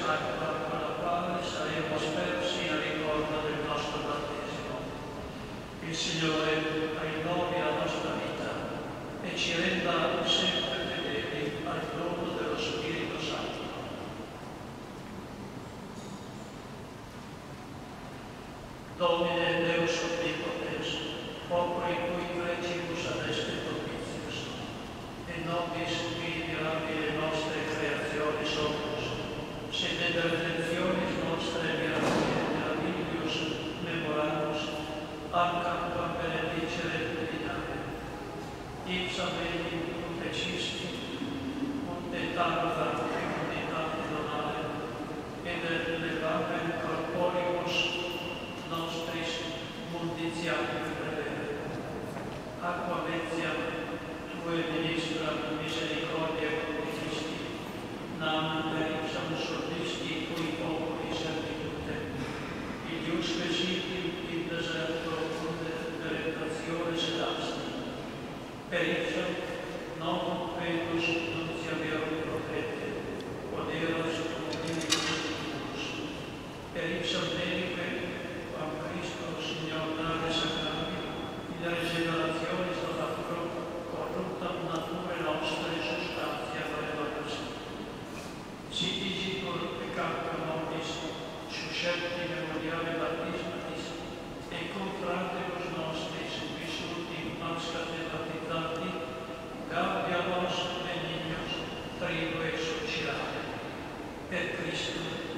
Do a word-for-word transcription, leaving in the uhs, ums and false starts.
acqua con la quale saremo aspersi a ricordo del nostro battesimo. Il Signore rinnovi la nostra vita e ci renda sempre fedeli al dono dello Spirito Santo. Domine Deus omnipotens, popolo in cui precibus ad est propitius, et nobis qui mirabile nostre creatione somos, sed de perfectionis nostre mirabilius memoramus, anca quam benedicere divinare. Ipsa veni ut ecisti, ut de tanta fecunditate donare, ed levame corporius nostris munditiae prevere. Aqua vetia tue ministra misericordia condifisti, nam per ipsam sordisti cui populi servitute, ilius specipi in deserto unde peregrinazione sedasti, per ipsam non pedus nuntiaverum profete, poderas comunicus, per ipsam medique quam Christo Signor nave sacrami, in regenerazione stata corrupta natura nostra e sostanzia renovasi. Sit dicicur peccato nobis, suscepti memoriale baptismatis, e confratibus nostris vissuti mascate battitati, gabbia nos benignos, trigo e sociale. Per Cristo